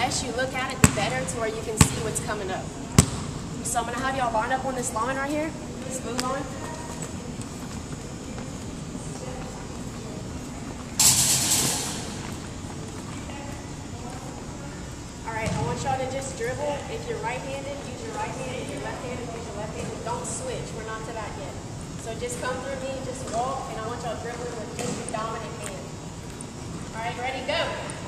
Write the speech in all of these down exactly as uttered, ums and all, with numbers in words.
less you look at it, the better, to where you can see what's coming up. So I'm gonna have y'all line up on this line right here, this blue line. All right, I want y'all to just dribble. If you're right-handed, use your right hand. If you're left-handed, use your left hand. Don't switch. We're not to that yet. So just come through me, just walk, and I want y'all dribbling with just your dominant hand. All right, ready, go.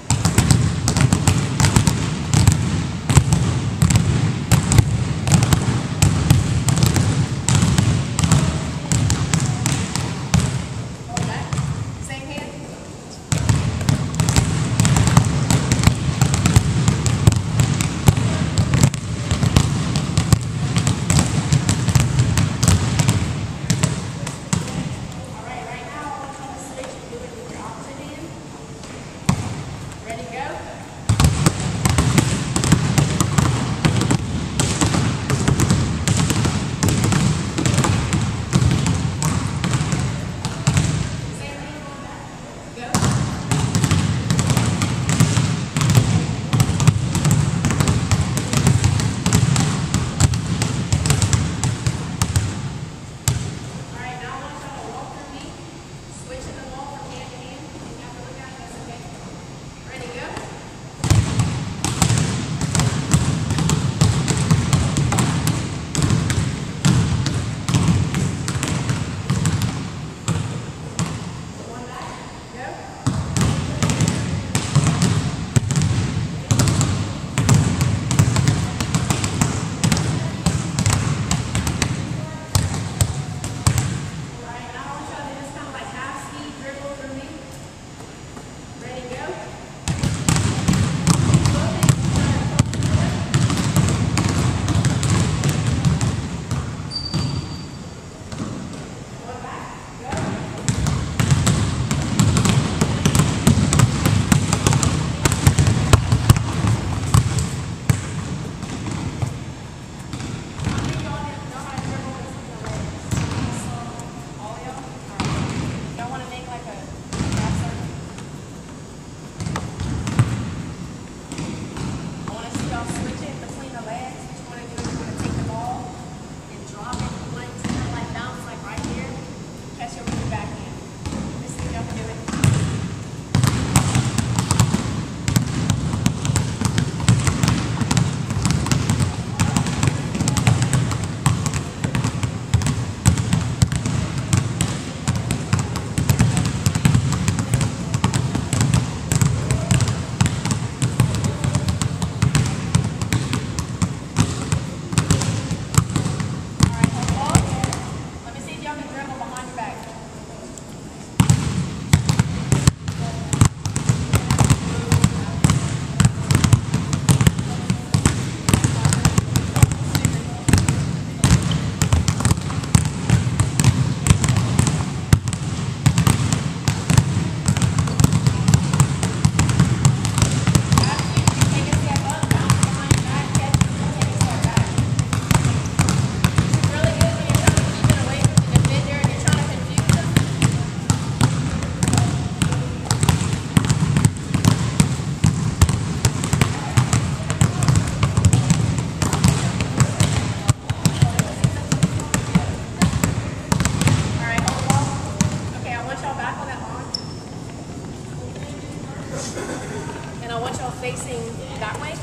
Facing that way,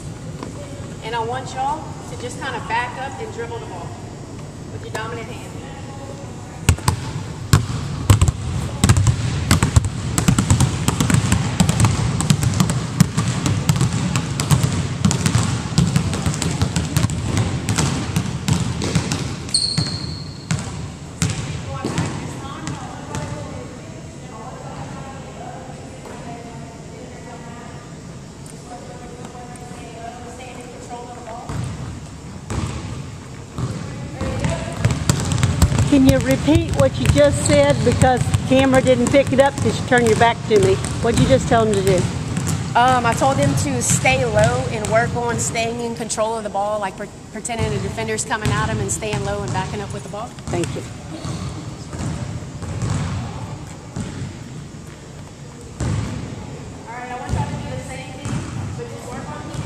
and I want y'all to just kind of back up and dribble the ball with your dominant hand. Can you repeat what you just said, because the camera didn't pick it up because you turned your back to me? What did you just tell them to do? Um, I told them to stay low and work on staying in control of the ball, like pre pretending the defender's coming at them and staying low and backing up with the ball. Thank you. All right, I want y'all to do the same thing, but just work on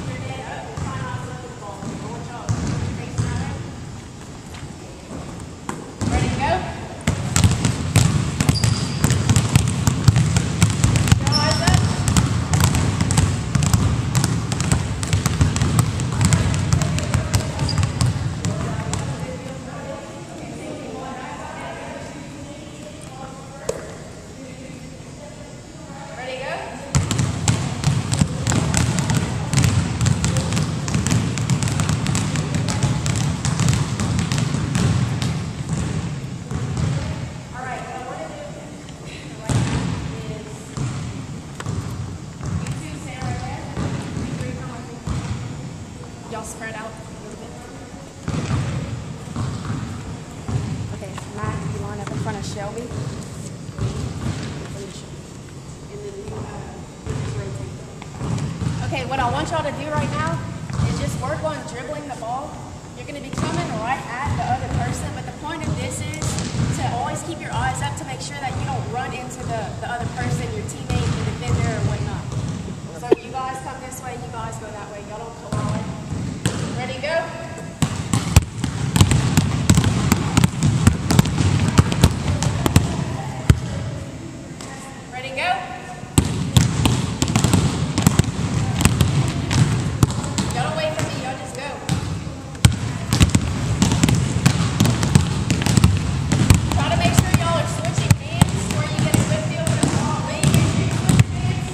kind of Shelby. And then you uh, just rotate. Okay, what I want y'all to do right now is just work on dribbling the ball. You're going to be coming right at the other person, but the point of this is to always keep your eyes up to make sure that you don't run into the, the other person, your teammate, your defender, or whatnot. So you guys come this way, you guys go that way. Y'all don't collide. Ready, go? Ready, go? Y'all don't wait for me, y'all just go. Try to make sure y'all are switching hands where you get a good feel for the ball. When you get your switch hands.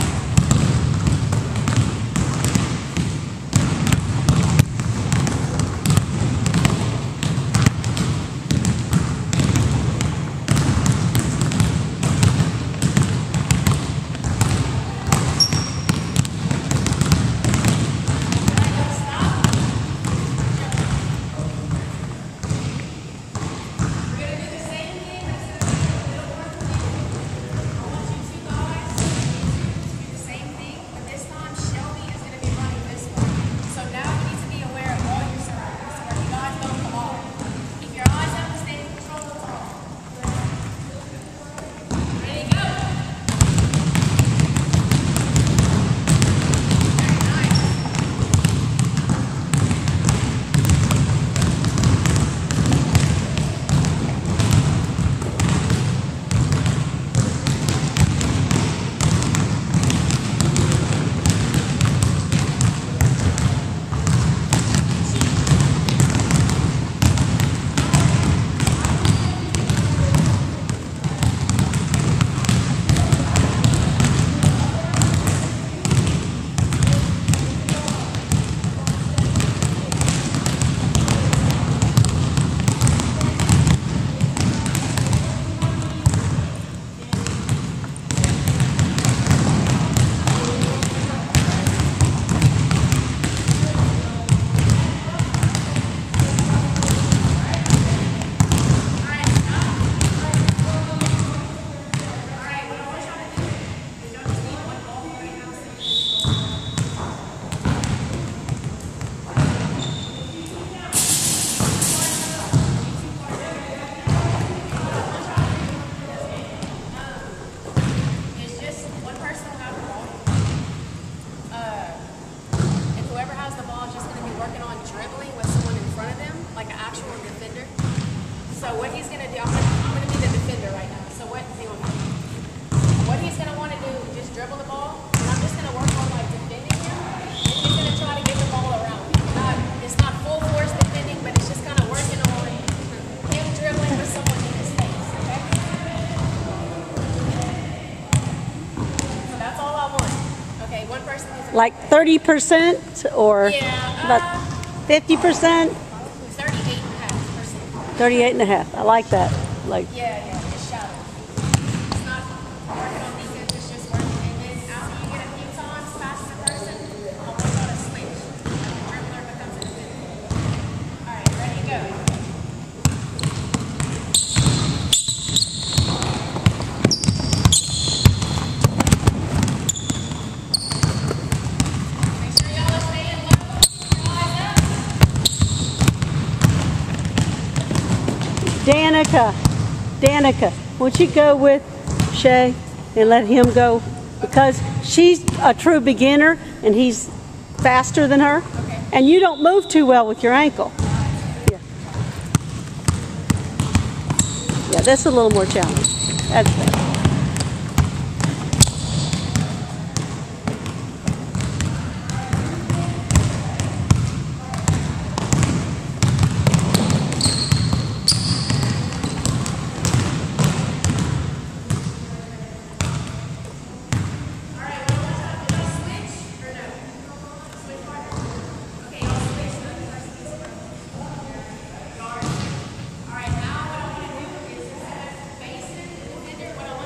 Like thirty percent or Yeah, about uh, fifty percent? thirty-eight and a half percent. thirty-eight and a half. I like that. Like, Yeah, yeah, just shallow. It's not working on defense, it's just working. And then after you get a few times past the person, I'll work on a switch. Like the dribbler becomes a defender. All right, ready, go. Make sure y'all are staying low, keep your eyes up. Danica, Danica, won't you go with Shay and let him go? Because she's a true beginner and he's faster than her. Okay. And you don't move too well with your ankle. Yeah, yeah, that's a little more challenging. That's better. What I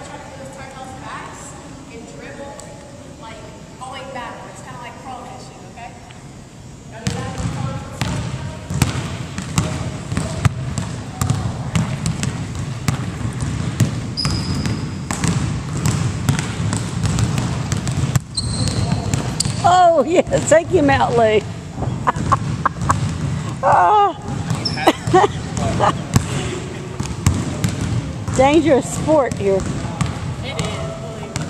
Oh, yes, take him out, Lee. Oh. Dangerous sport here. It is, believe me.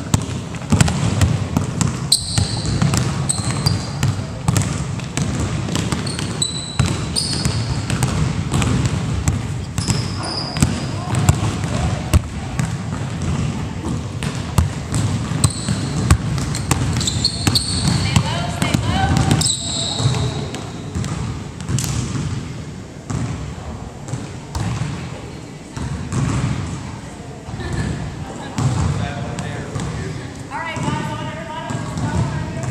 Stay low, stay low. All right, guys, I want everybody to start right here.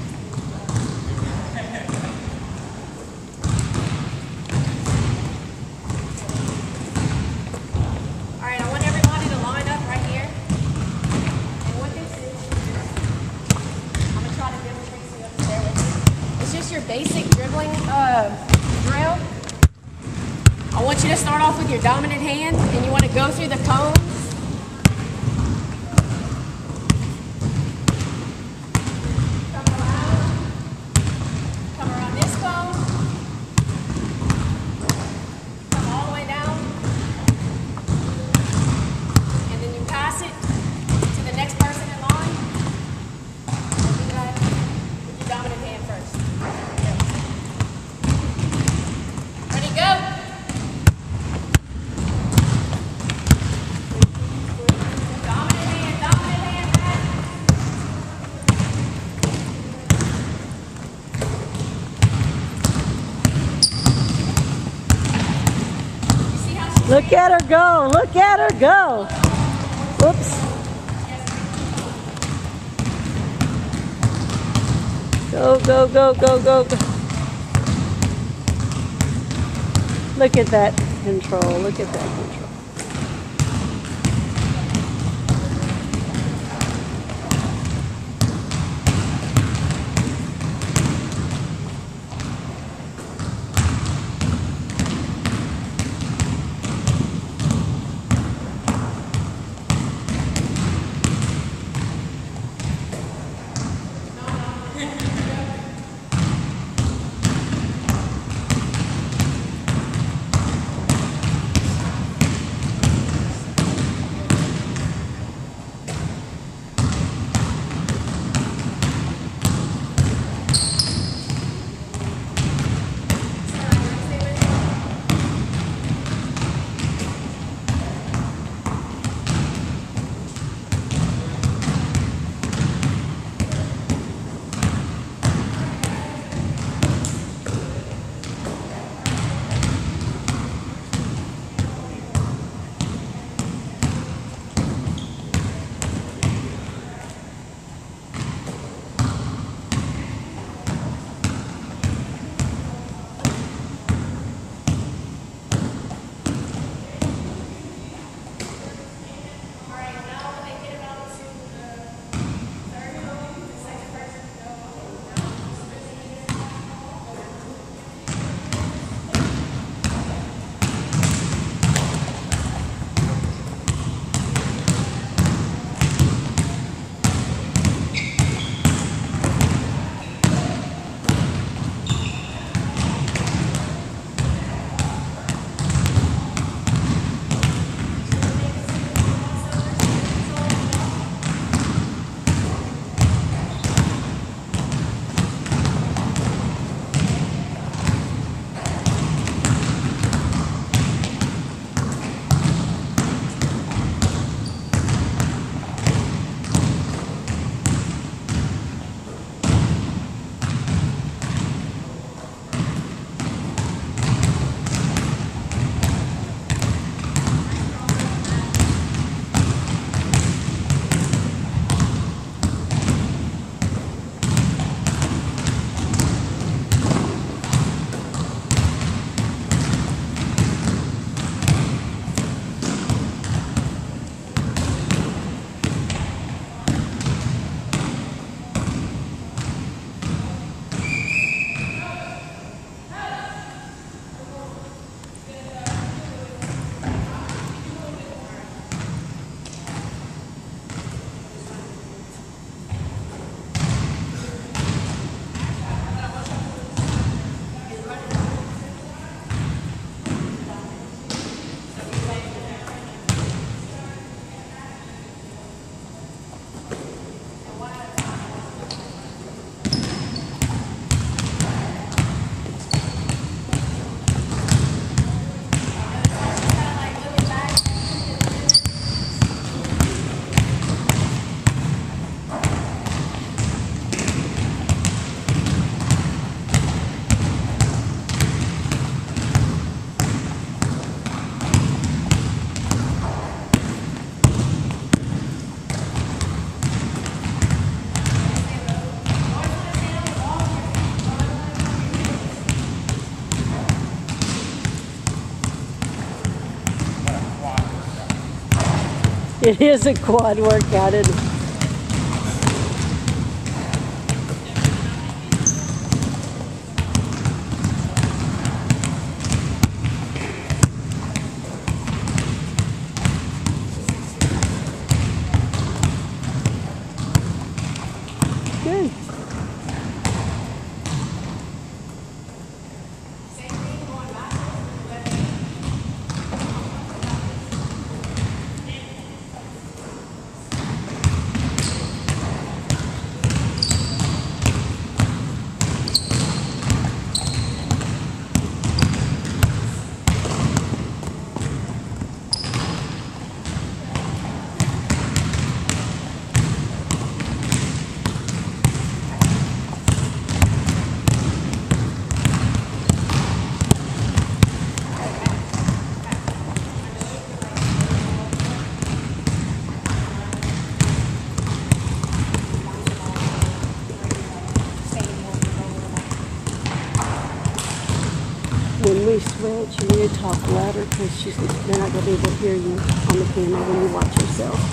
All right, I want everybody to line up right here. And what this is, I'm gonna try to demonstrate so you have to bear with me. It's just your basic dribbling uh, drill. I want you to start off with your dominant hand, and you want to go through the cones. Come around. Come around this cone. Come all the way down. And then you pass it to the next person in line. And do that with your dominant hand first. Ready, go. Dominant hand, dominant hand, back. You see how she Look at her go. Look at her go. Whoops. Go, go, go, go, go, go. Look at that control. Look at that control. It is a quad workout, isn't it? Good. When we switch, you need to talk louder because she's they're not going to be able to hear you on the camera when you watch yourself.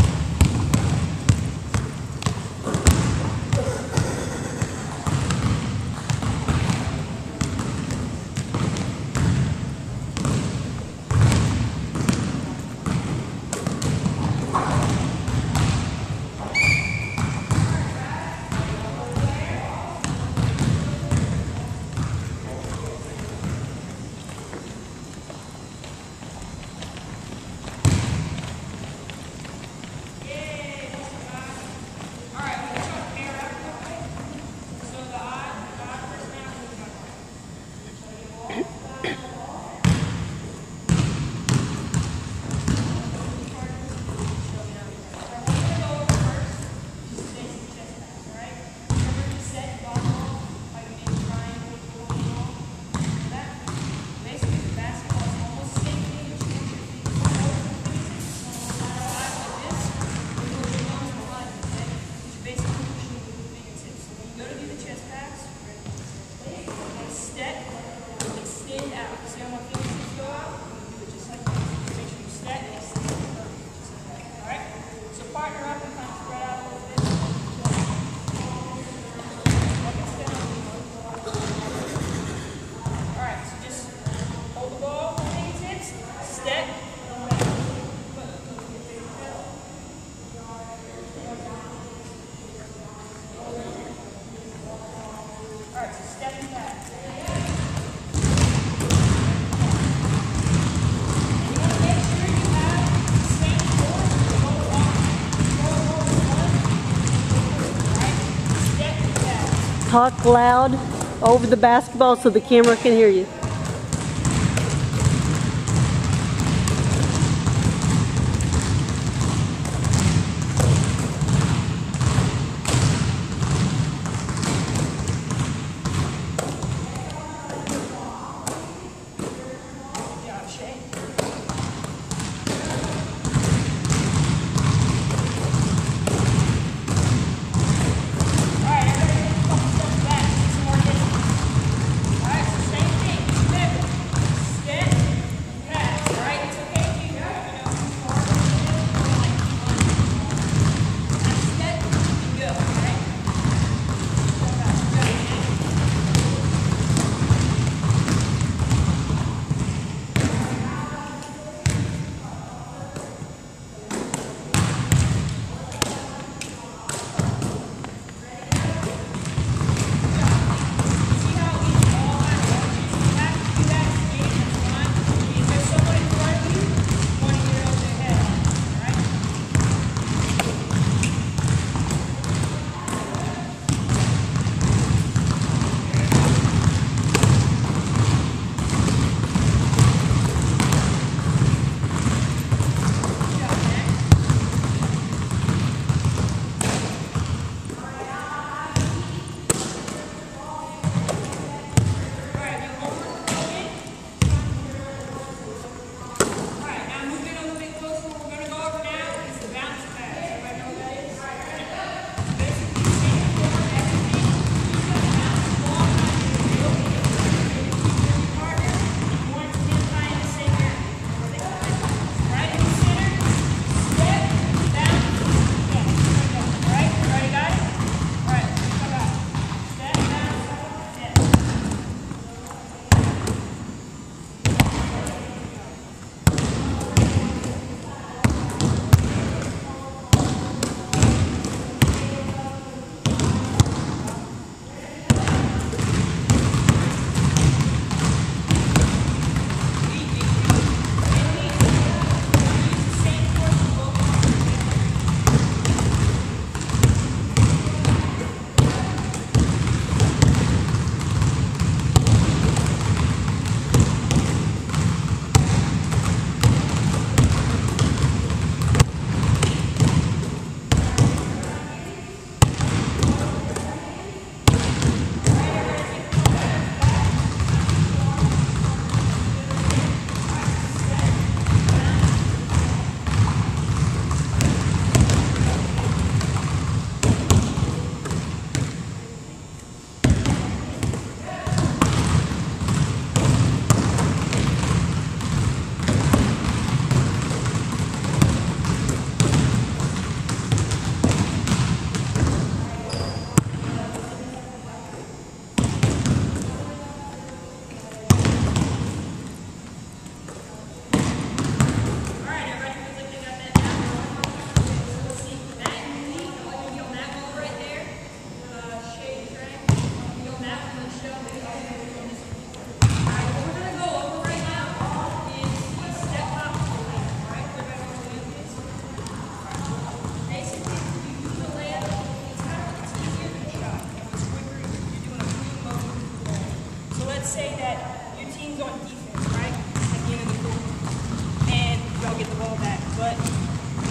Talk loud over the basketball so the camera can hear you.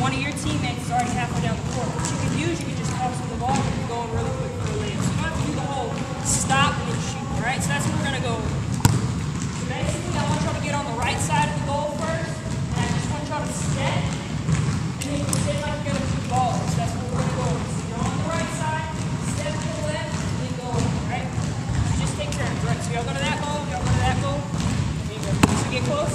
one of your teammates is already halfway down the court. What you can do is you can just toss them the ball and you're going really quick for a layup. So you don't have to do the whole stop and then shoot, all right? So that's what we're going to go over. So basically, I want y'all to get on the right side of the goal first, and I just want y'all to step, and then you sit like you're going to shoot balls. So that's what we're going to go over. So you're on the right side, step to the left, and then go over, all right? So just take turns, right? So y'all go to that goal, y'all go to that goal. There you go. So get close.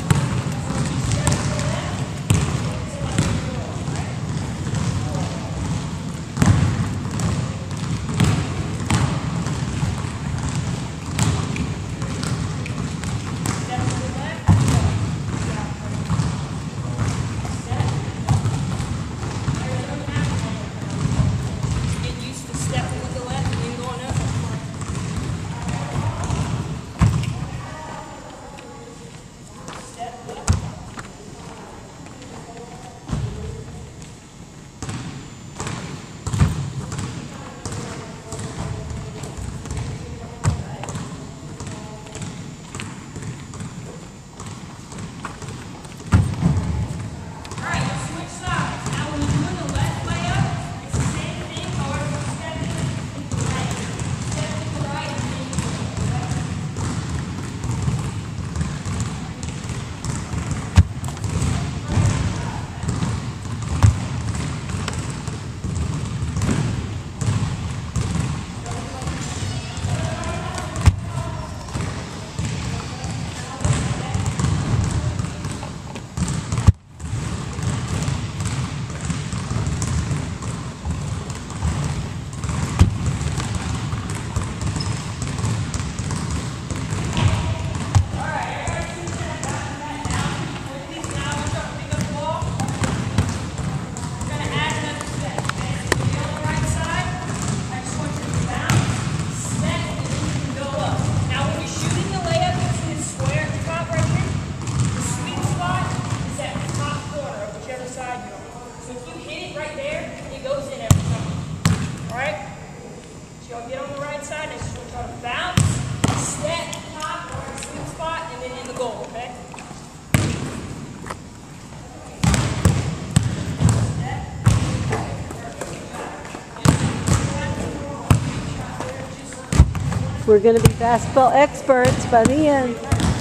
We're going to be basketball experts by the end.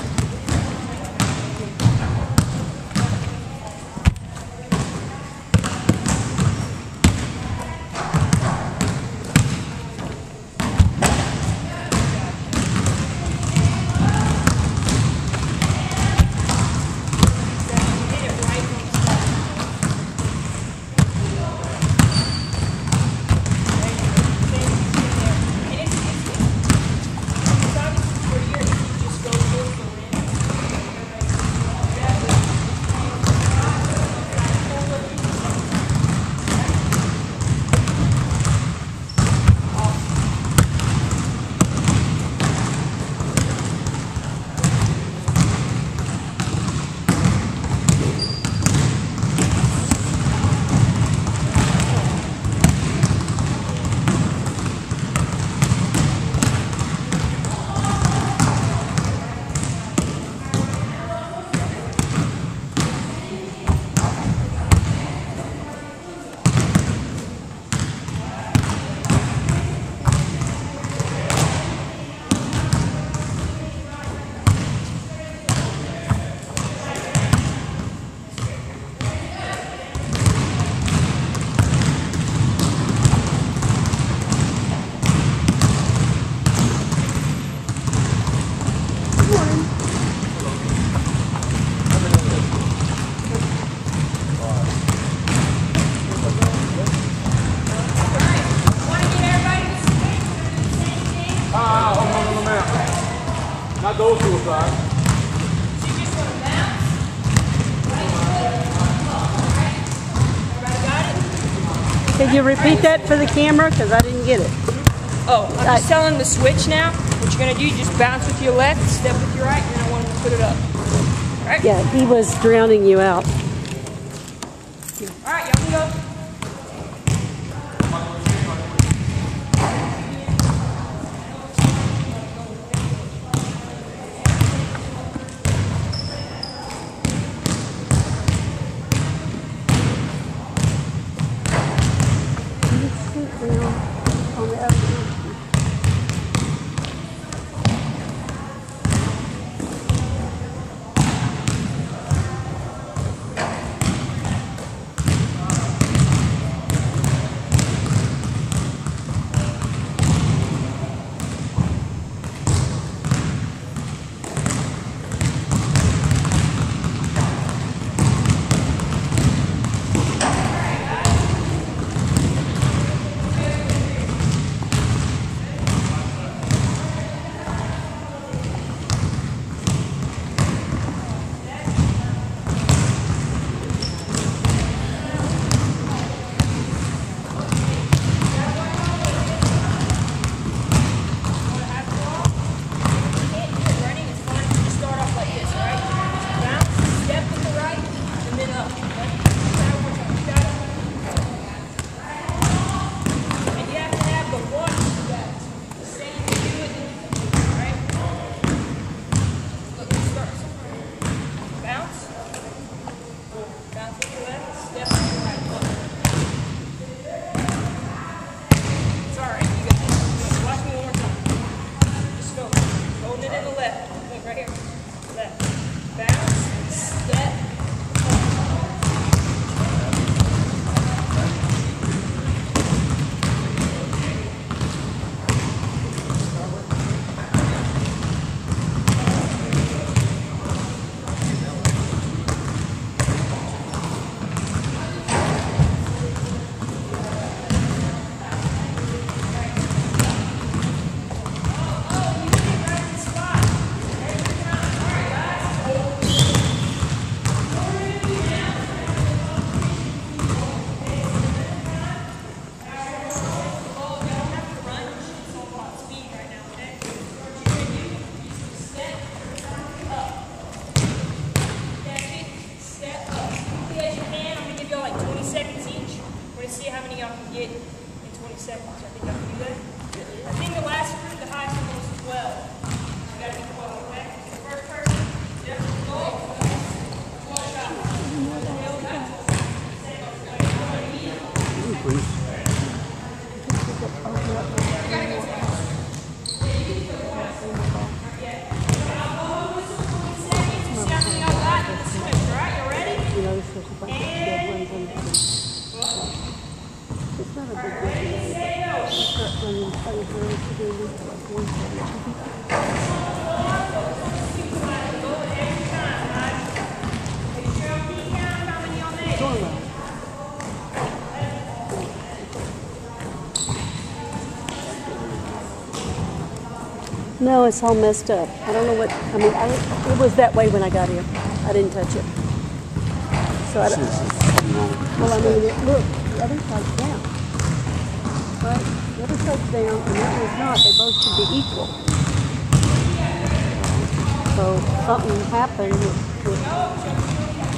Not those two aside. Can you repeat that for the camera? Because I didn't get it. Oh, I'm just telling the switch now. What you're going to do, you just bounce with your left, step with your right, and then I want him to put it up. All right? Yeah, he was drowning you out. All right, y'all can go. many y'all can get in twenty seconds. I think y'all can do that. I think the last group, the highest one was twelve. So you got to be twelve, okay? So the first person, just go. One shot. No, it's all messed up. I don't know what, I mean, I, it was that way when I got here. I didn't touch it. So I don't, well, I mean, it, look, the other side's down. Right? The other side's down, and that one's not. They both should be equal. So something happened with, with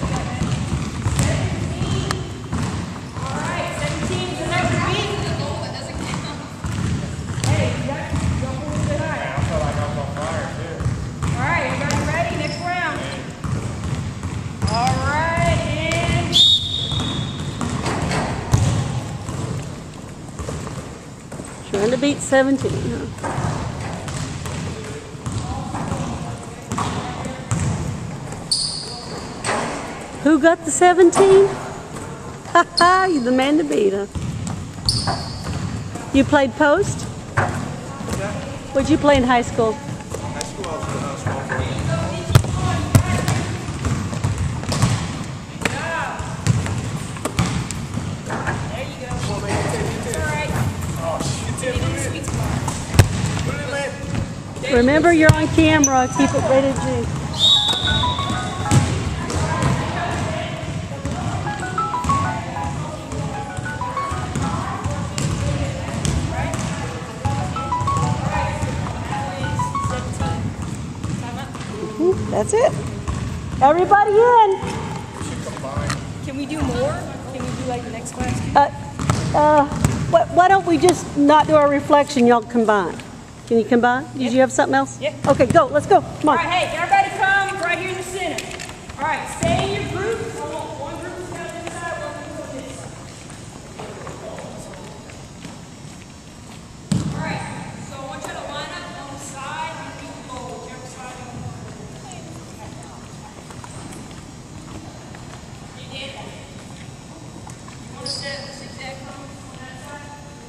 trying to beat seventeen, huh? Who got the seventeen? Ha ha, you're the man to beat, huh? You played post? What'd you play in high school? High school, I was uh, small forward. Remember, you're on camera. Keep it rated G. Mm-hmm. That's it. Everybody in. Can we do more? Can we do like the next class? Uh, uh, why, why don't we just not do our reflection? Y'all combine. Can you combine? Did Yep. you have something else? Yep. Okay, go. Let's go. Come All on. right, hey, everybody come right here in the center. All right, stay in your group. I want one group to come this side, one group on this side. All right, so I want you to line up on the side and keep the ball, whichever side you want. You did that. You want to set this exact cone on that side?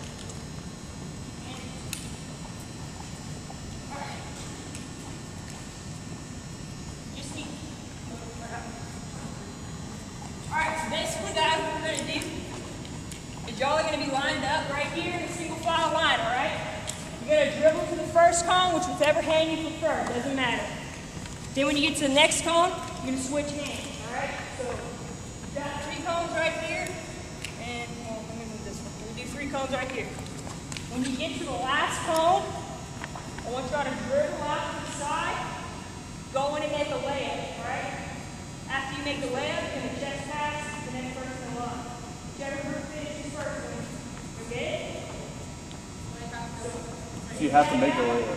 Alright, so basically guys, what we're going to do is y'all are going to be lined up right here in a single file line, alright? You're going to dribble to the first cone, which whichever hand you prefer, doesn't matter. Then when you get to the next cone, you're going to switch hands, alright? So, you've got three cones right here, and, well, let me move this one. We're going to do three cones right here. When you get to the last cone, I want y'all to dribble out to the side, go in and make a layup, alright? After you make the layup, you're going to chest pass the next person in line. Whichever group finishes first wins. Okay? You have to make a layup.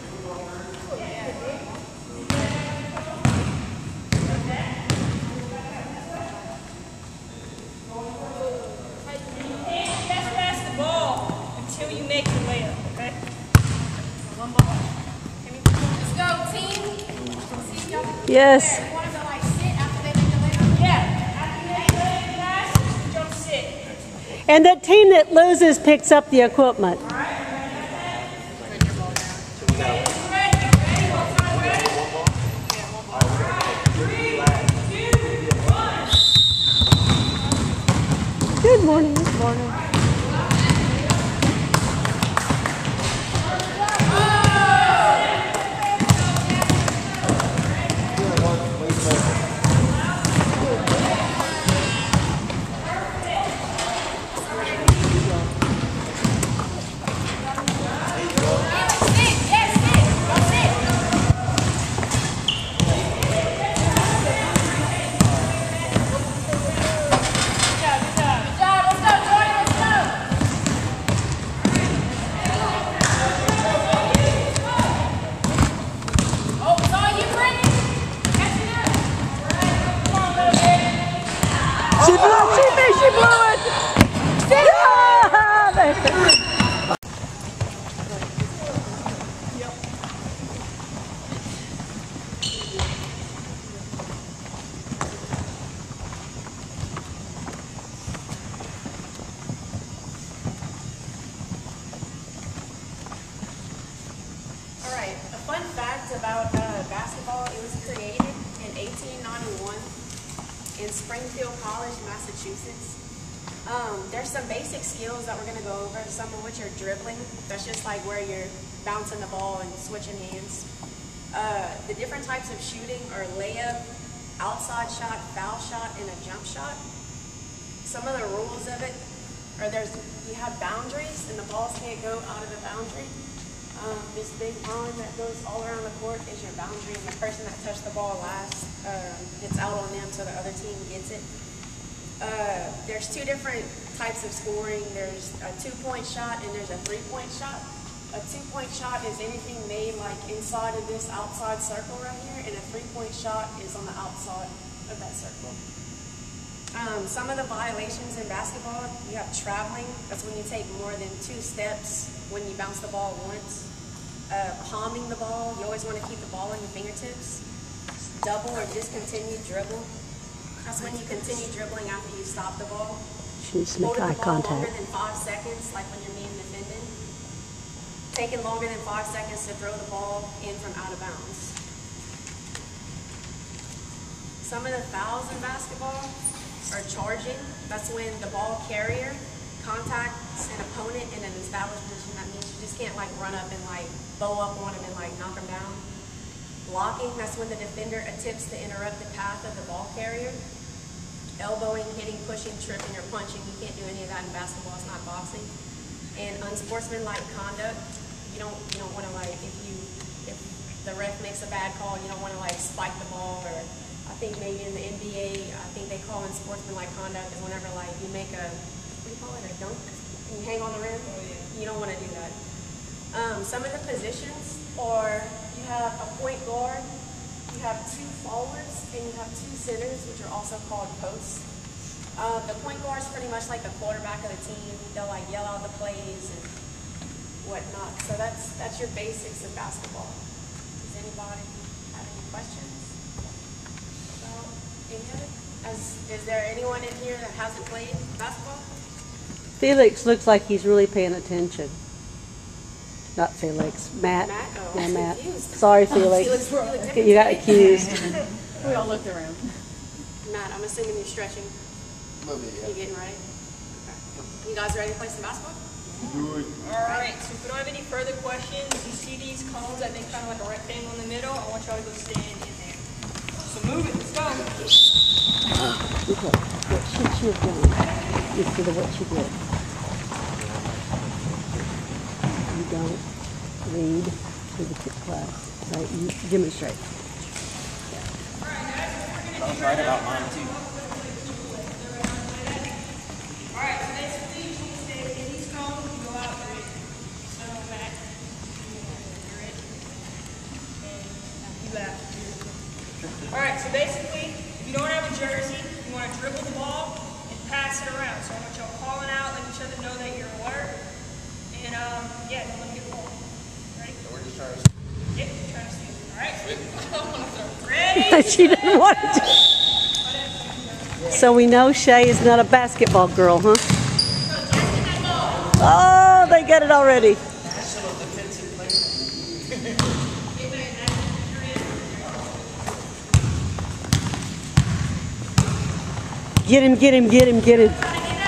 You can't chest pass the ball until you make the layup, okay? One ball. Let's go, team. See y'all. Yes. Want them to like sit after they make the layup? Yeah. After you make the layup pass, jump sit. And the team that loses picks up the equipment. All right? Good morning. Good morning. Good job, let's go, Jordan, let's go. in Springfield College, Massachusetts. Um, there's some basic skills that we're going to go over, some of which are dribbling. That's just like where you're bouncing the ball and switching hands. Uh, the different types of shooting are layup, outside shot, foul shot, and a jump shot. Some of the rules of it are there's you have boundaries, and the balls can't go out of the boundary. Um, this big line that goes all around the court is your boundary, and the person that touched the ball last, uh, it's out on them, so the other team gets it. Uh, there's two different types of scoring. There's a two-point shot and there's a three-point shot. A two-point shot is anything made like inside of this outside circle right here, and a three-point shot is on the outside of that circle. Um, some of the violations in basketball, you have traveling. That's when you take more than two steps when you bounce the ball once. Uh, palming the ball, you always want to keep the ball on your fingertips. Double or discontinued dribble. That's when you continue dribbling after you stop the ball. She needs to make eye Holding the ball contact. longer than five seconds, like when you're being defended. Taking longer than five seconds to throw the ball in from out of bounds. Some of the fouls in basketball are charging. That's when the ball carrier contacts an opponent in an established position. That means you just can't like run up and like bow up on him and like knock him down. Blocking, that's when the defender attempts to interrupt the path of the ball carrier. Elbowing, hitting, pushing, tripping, or punching. You can't do any of that in basketball. It's not boxing. And unsportsmanlike conduct. You don't you don't want to like if you if the ref makes a bad call, you don't want to like spike the ball. Or I think maybe in the N B A, I think they call unsportsmanlike conduct is whenever like you make a what do you call it a dunk and you hang on the rim. You don't want to do that. Um, some of the positions are. You have a point guard, you have two forwards, and you have two centers, which are also called posts. Uh, the point guard is pretty much like the quarterback of the team. They'll like yell out the plays and whatnot. So that's that's your basics of basketball. Does anybody have any questions about any of it? As, is there anyone in here that hasn't played basketball? Felix looks like he's really paying attention. Not Felix, Matt. Matt? Oh, yeah, I'm Matt. confused. Sorry, Felix. You look- you look different You got today. accused. We all looked around. Matt, I'm assuming you're stretching. A little bit, You getting ready? Okay. You guys ready to play some basketball? Alright, so if we don't have any further questions, you see these cones, I think kind of like a rectangle in the middle. I want y'all to go stand in there. So move it, let's go. Okay, what should she have done instead of what she did? You don't read to the class, right? You demonstrate. I was right about mine too. Alright, so basically you should stay in these cones, you go out, you're in. So back, you're in. And you left. Alright, so basically, if you don't have a jersey, you want to dribble the ball and pass it around. So I want y'all calling out, letting each other know that you're alert. And um, yeah, don't let them get the ball. Ready? So we're just trying to. Yep, trying to steal. Alright? Ready? She didn't want to. So we know Shay is not a basketball girl, huh? Oh, they got it already. Get him, get him, get him, get him.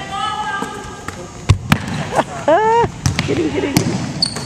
Get him, get him, get him.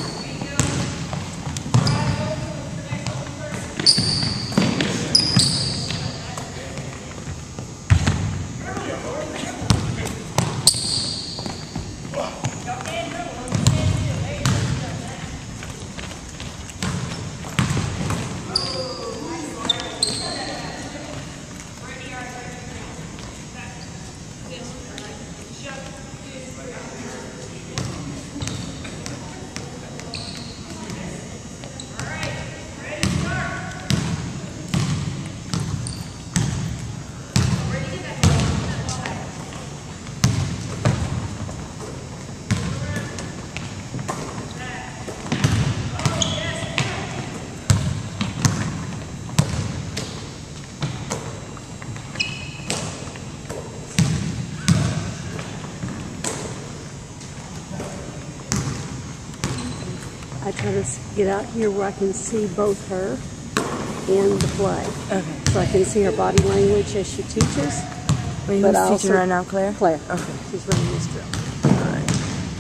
I try to get out here where I can see both her and the play. Okay. So I can see her body language as she teaches. Wait, But who's I teaching also- right now, Claire? Claire. Okay. She's running this drill. Alright.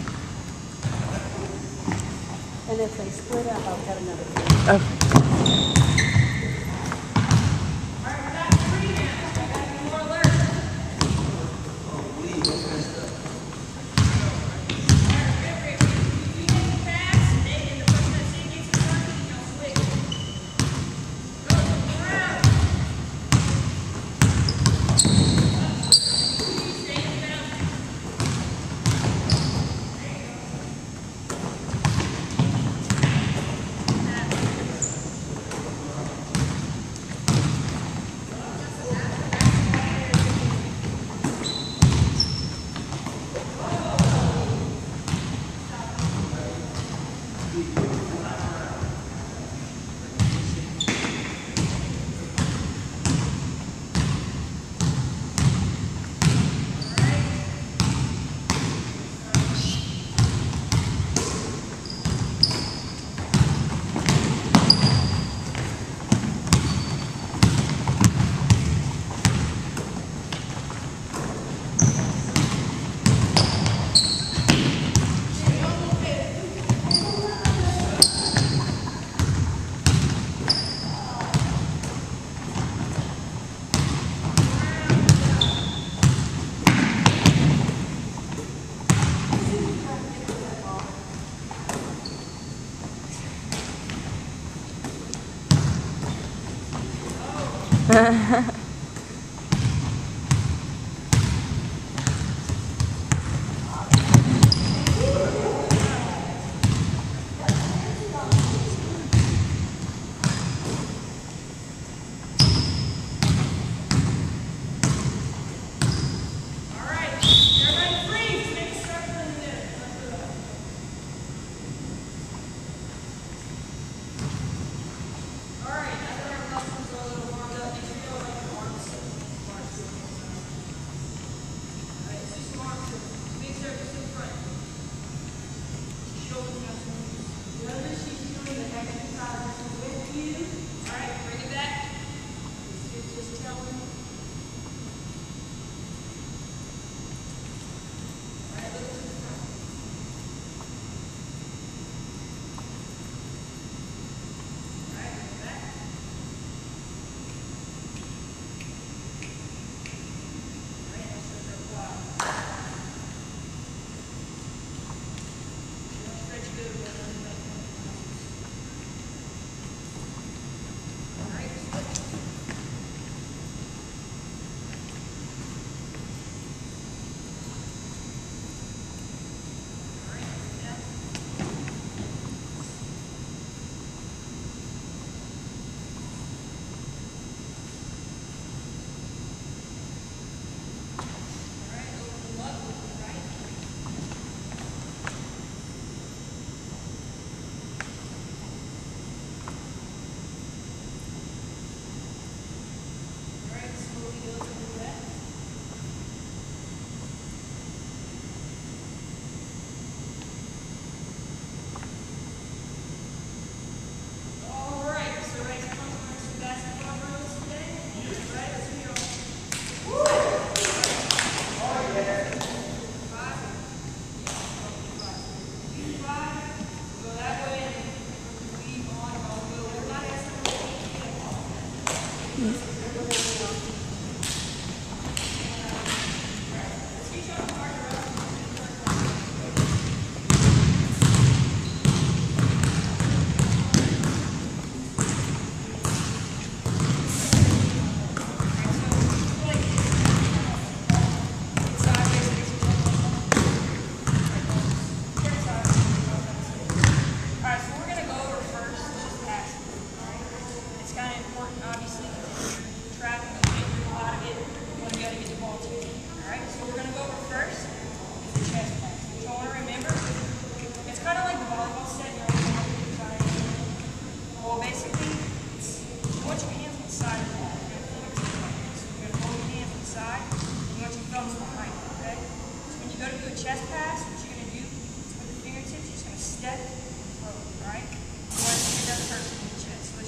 And if they split up, I'll cut another drill. Okay.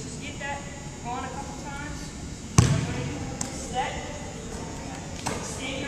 Step, extend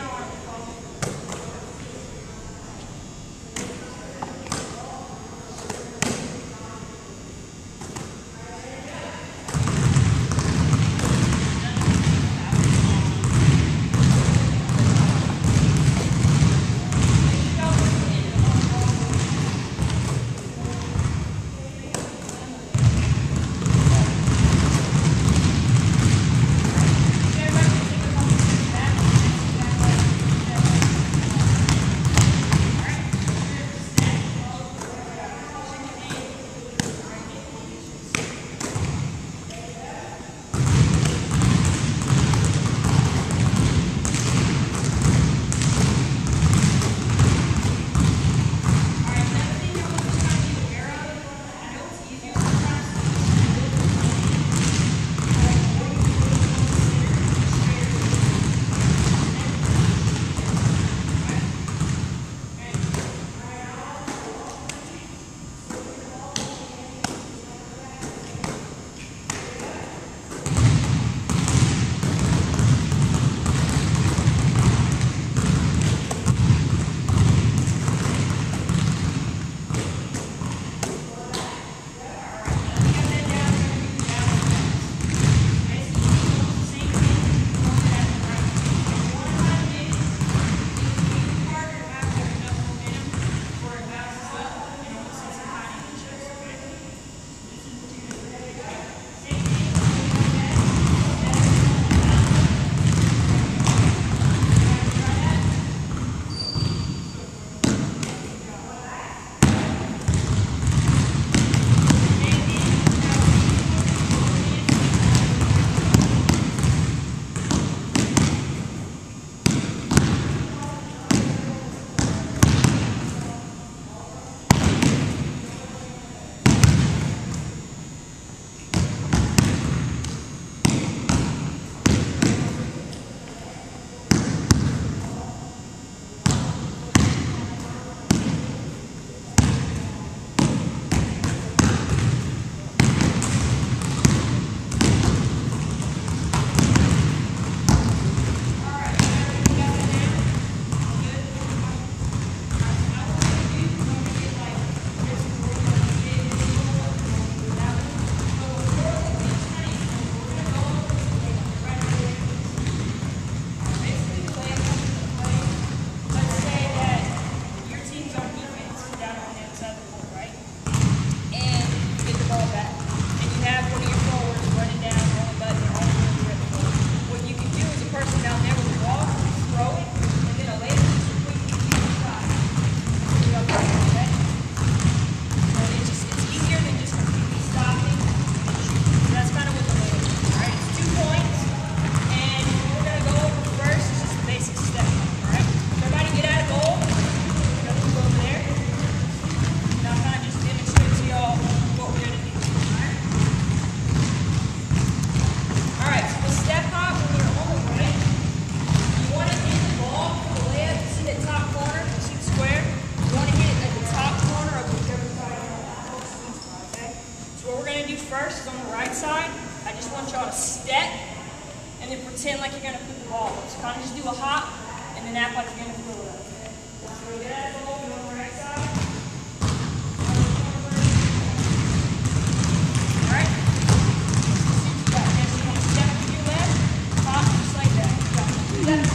pretend like you're going to put the ball up. So kind of just do a hop and then act like you're going to throw it up. So we get that ball, go on the right side. Alright? See what you got. Then you want to step with your left, hop just like that. You got it. Do that.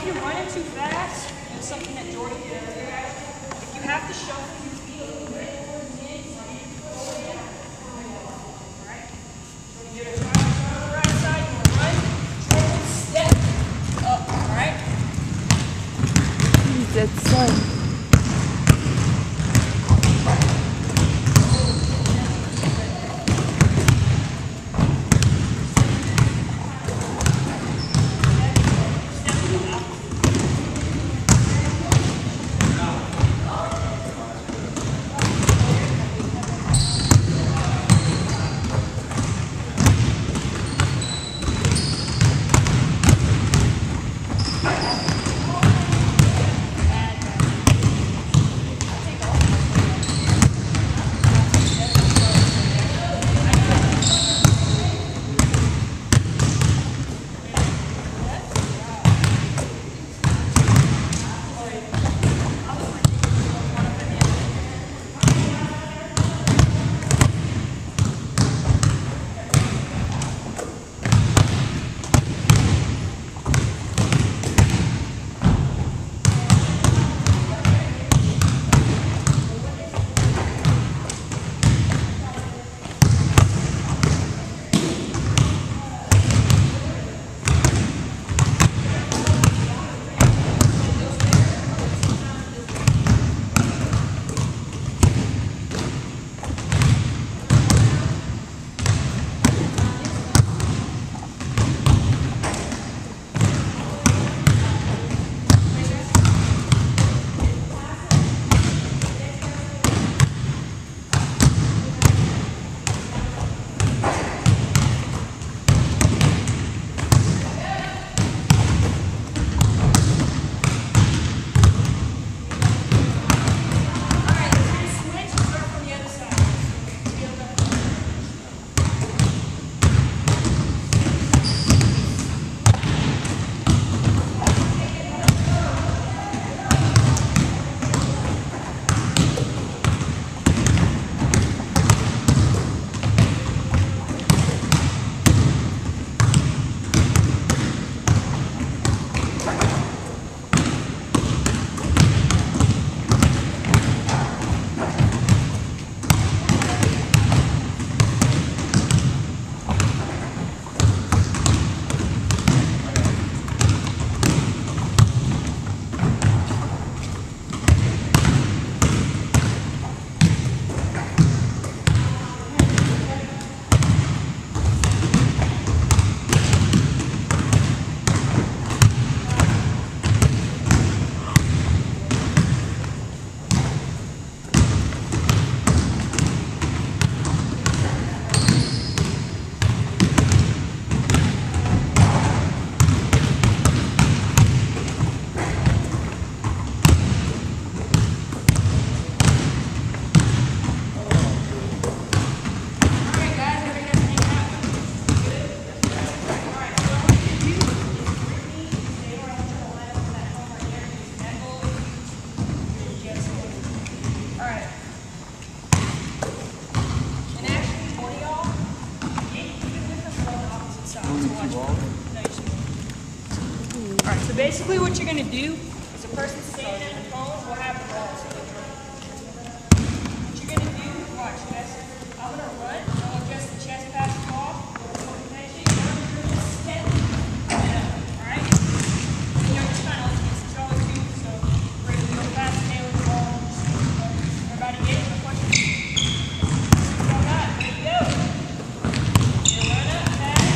you're running too fast, it's something that Jordan did too fast. If you have to shuffle your feet a little bit, alright? So you get a try on the right side, you want to run, dribble, step up, alright? That's so. Alright, so basically what you're going to do is a person standing at the phone will have the ball. What you're going to do, watch this. I'm going to run, I'll adjust the chest pass the ball. Step. Alright? You know, just kind of like this. It's always do, so we're going to go past the tail of the ball. Everybody get it? No question? Alright, there you go. You run up, pass,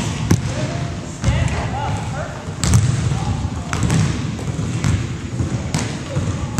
step up, perfect.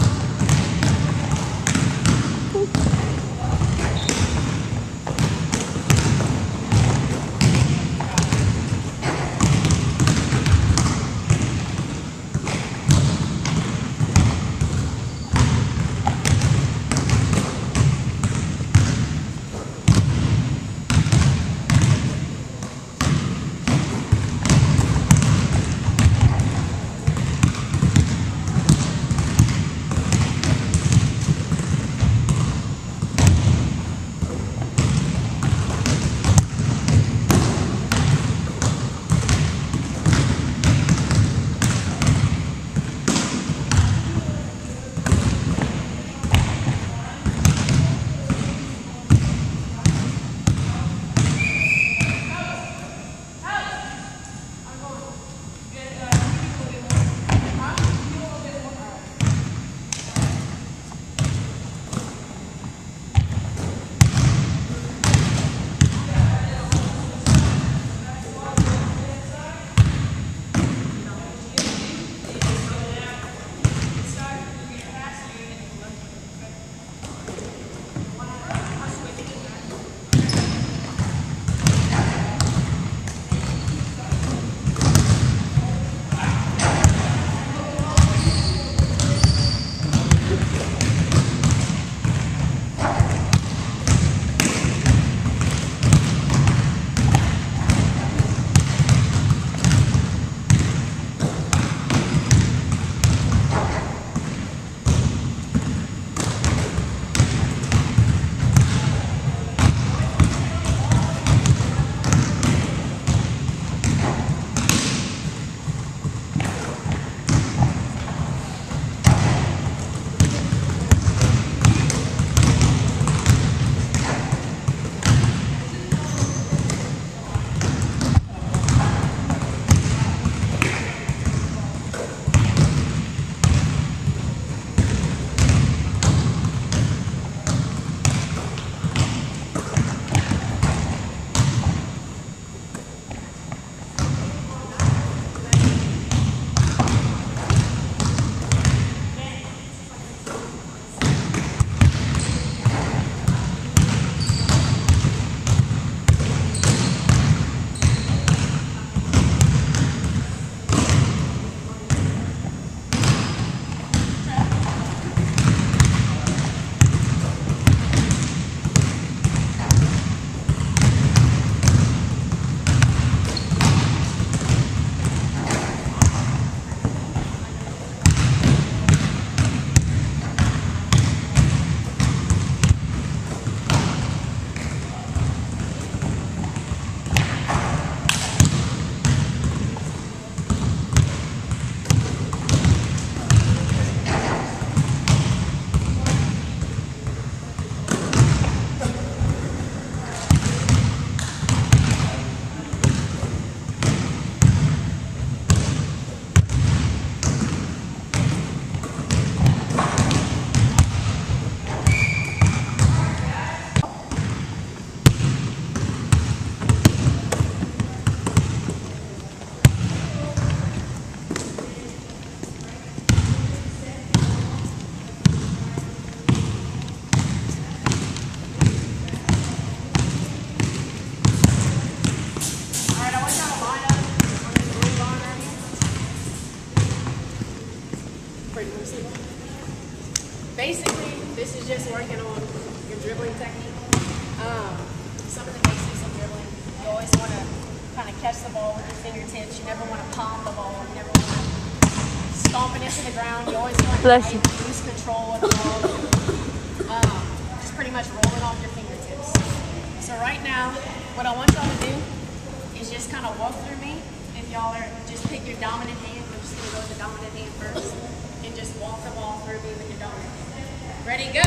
Pretty loosely. Basically, this is just working on your dribbling technique. Um, some of the basics of dribbling. You always want to kind of catch the ball with your fingertips. You never want to palm the ball. You never want to stomp it into the ground. You always want to Bless you. lose control of the ball. Um, just pretty much rolling off your fingertips. So right now, what I want y'all to do is just kind of walk through me. If y'all are, just pick your dominant hand. We're just going to go with the dominant hand first. And just walk the ball through me with your dominant hand. Ready, go!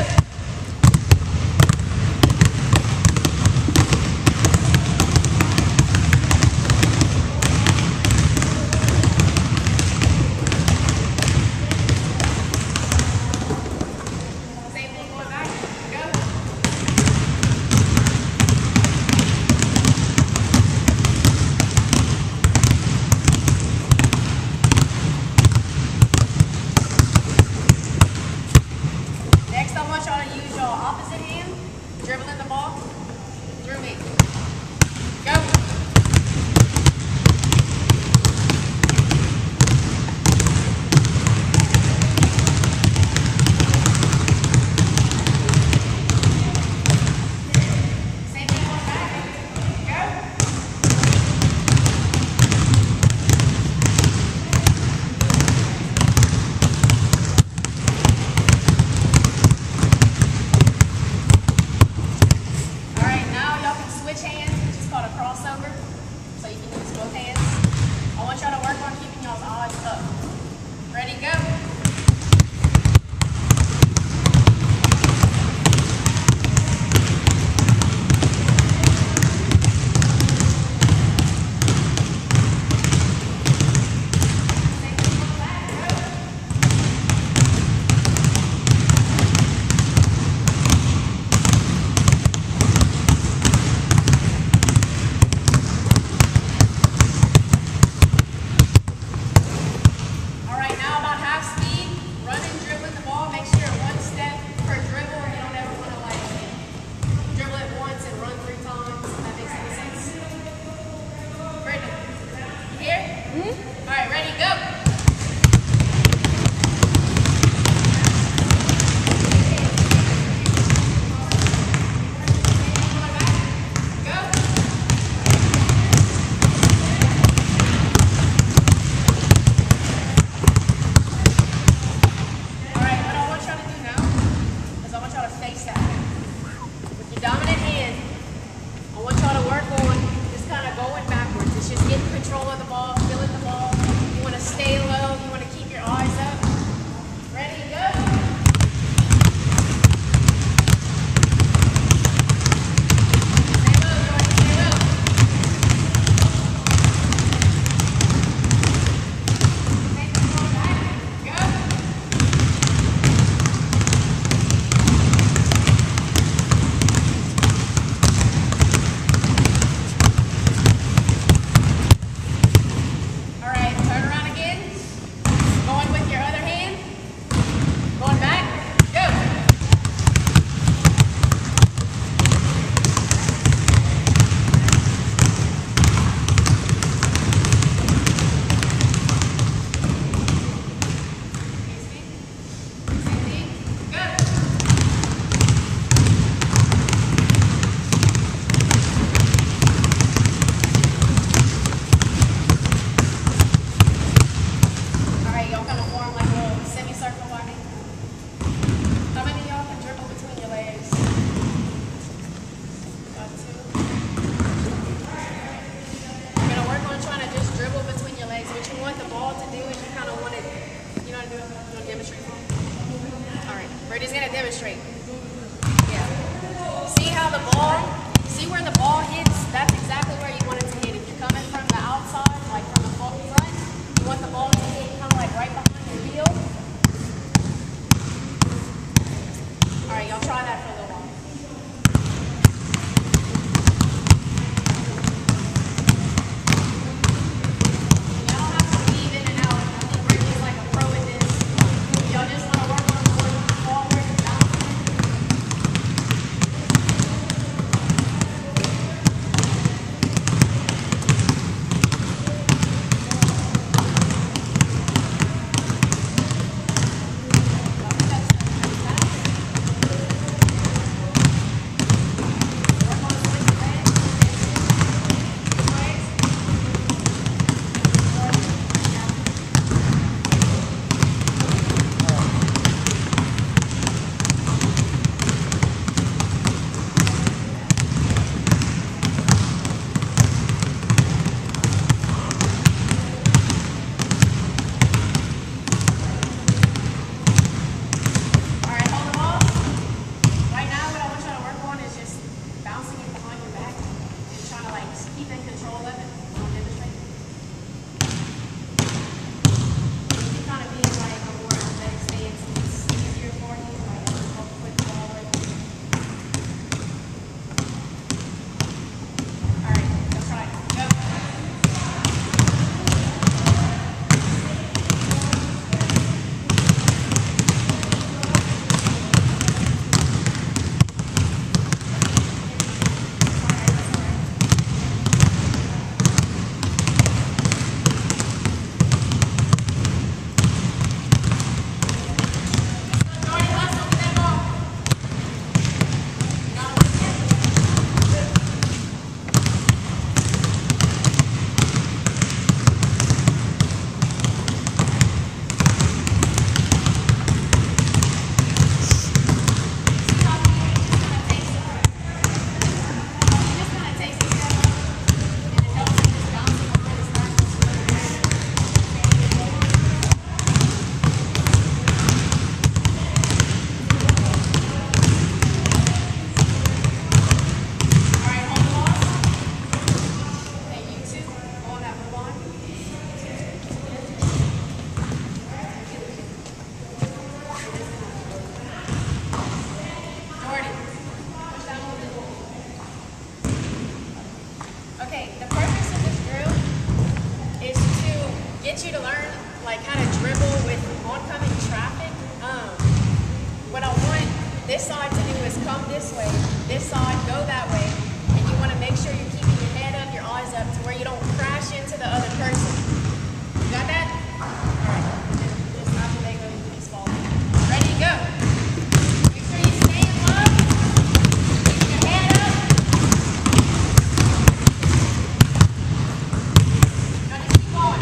Same thing going back. Go! Next, I want y'all to use your opposite hand, dribbling the ball through me. Go. Same thing going back. Go. Alright, now y'all can switch hands, which is called a crossover. So you can use both hands. I want y'all to work on keeping y'all's eyes up. Ready, go! Same thing going back, go! All right, now about half speed, running, dribbling the ball. Make sure one step per dribble, or you don't ever want to like dribble it once and run three times. If that makes any sense. Brittany, you here? Mm-hmm. All right, ready, go. Go. Alright, what I want y'all to do now is I want y'all to face that. With your dominant hand, I want y'all to work on just kind of going backwards. It's just getting control of the ball, feeling the ball. You want to stay low, you want to keep your eyes up. Ready, go! Stay low, Jordan, stay low. Same thing going back. Go! All right, turn around again. Going with your other hand. Going back. Go. Same thing. Same thing. Go. All right, y'all kind of form like a little semicircle by me. How many of y'all can dribble between your legs? Got two. You're gonna work on trying to just dribble between your legs. What you want the ball to do is you kind of want it. You know how to do it? You want to demonstrate for me? All right, Brady's gonna demonstrate. Yeah. See how the ball? See where the ball hits? That's exactly where you want it to hit. If you're coming from the outside, like from the front, you want the ball to hit kind of like right behind your heel. All right, y'all try that for a little while. Y'all don't have to weave in and out. I think Brady's like a pro at this. Y'all just want to work on going forward and down. this way, this side, go that way, and you want to make sure you're keeping your head up, your eyes up, to where you don't crash into the other person. You got that? All right. Just after they go, you just fall. Ready, go. Make sure you stay in low. Keep your head up. Now just keep going.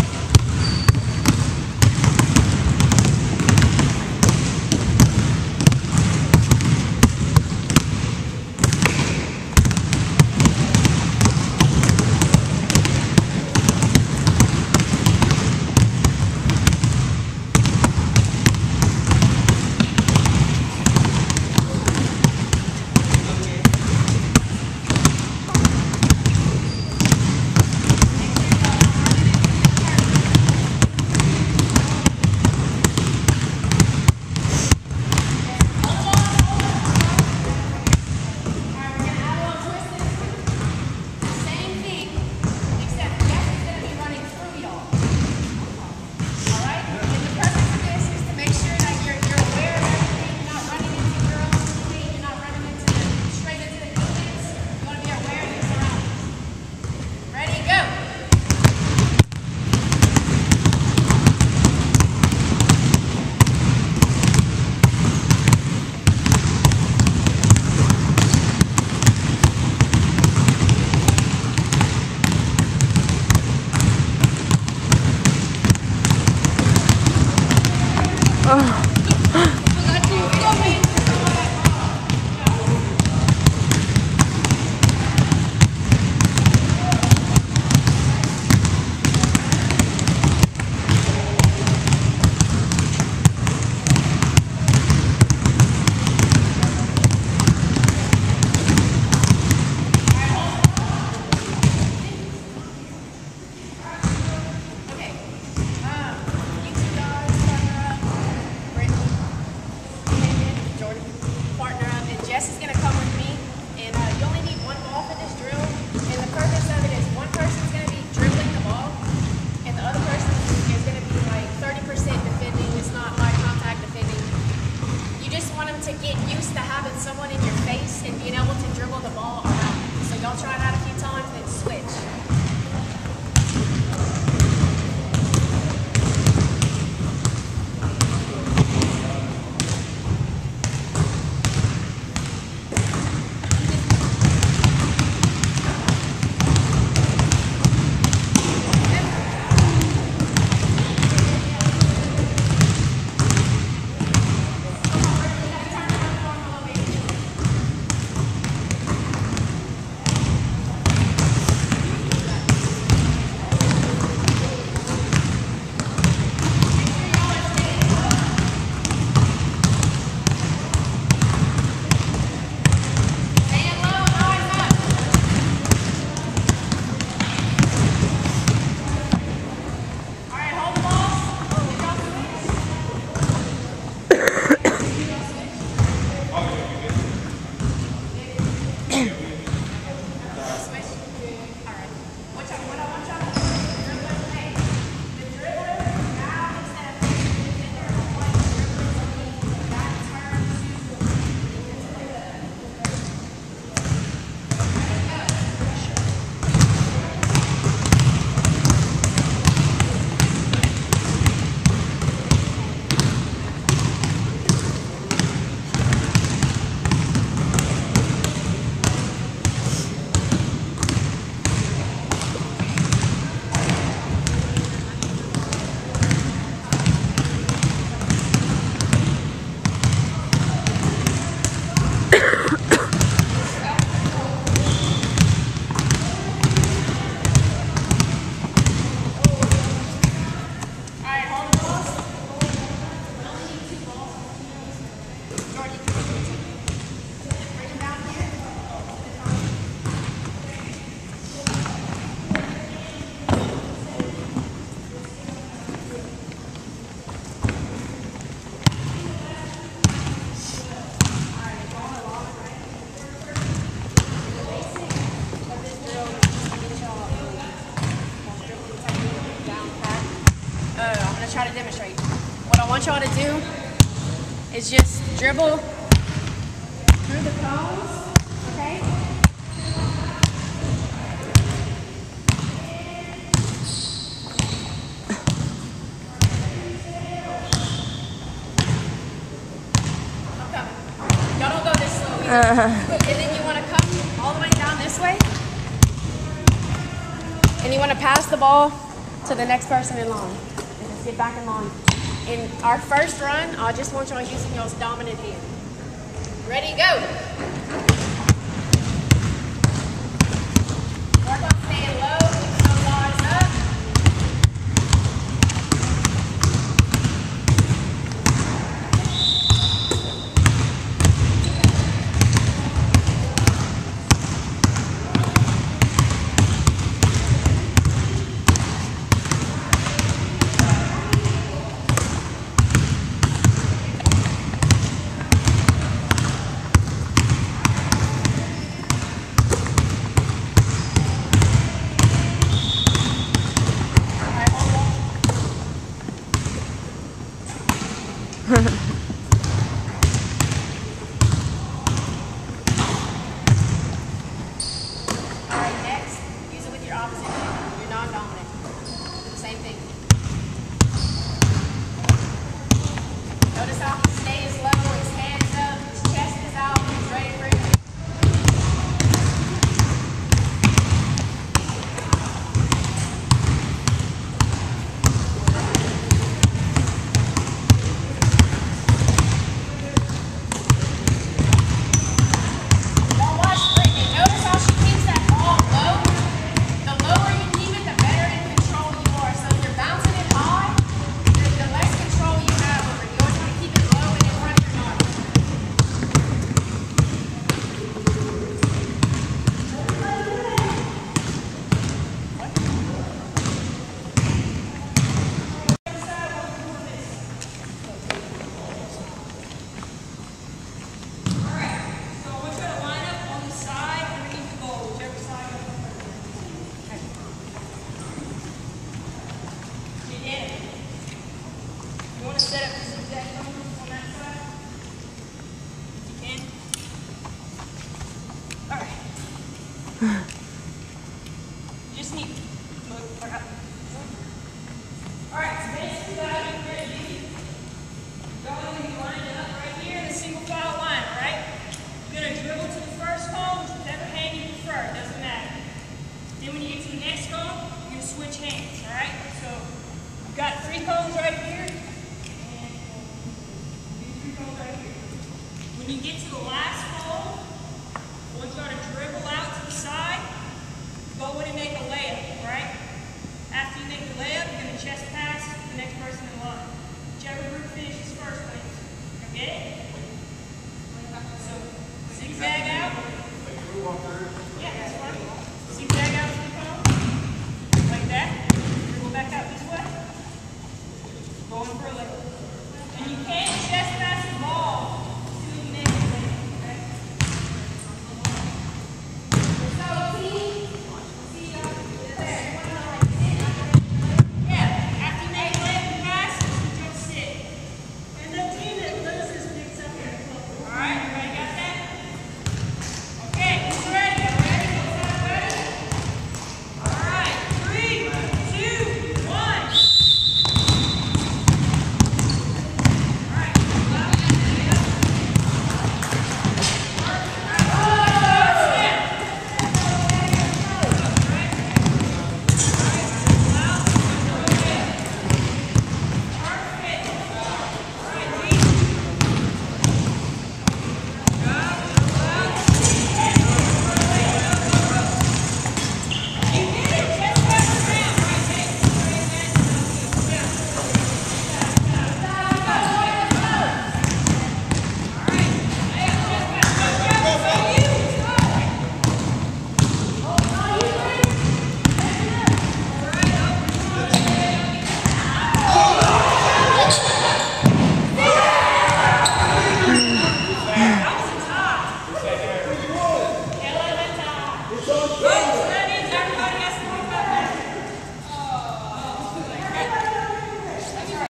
try to demonstrate. What I want y'all to do is just dribble through the cones, okay? I'm coming. Y'all don't go this slow either. Uh-huh. And then you want to come all the way down this way. And you want to pass the ball to the next person in line. And just get back in line. In our first run, I just want y'all using y'all's dominant hand. Ready, go. Work on staying low, keep those bars up. Alright, next, use it with your opposite hand, your non-dominant. Do the same thing. Notice how he stays low, his hands up, his chest is out, he's ready for it. Don't watch Brittany. Notice how she keeps that ball low. The lower you keep it, the better in control you are. So if you're bouncing it high, the, the less control you have over it. You always want to keep it low and in front of your body. Alright, so I want you to line up on the side underneath the goal, whichever side you want to put it. You did it. You want to set up the zigzag cones on that side? If you can. Alright. You just need to move. Alright, so basically what I'm going to do, y'all are going to be lined up right here in a single file line, alright? You're going to dribble to the first cone, whichever hand you prefer, it doesn't matter. Then when you get to the next cone, you're going to switch hands, alright? So you've got three cones right here, and these three cones right here. When you get to the last cone, I want y'all to dribble out to the side, go in and make a layup, alright? After you make the layup, you're going to chest pass to the next person in line. Whichever group finishes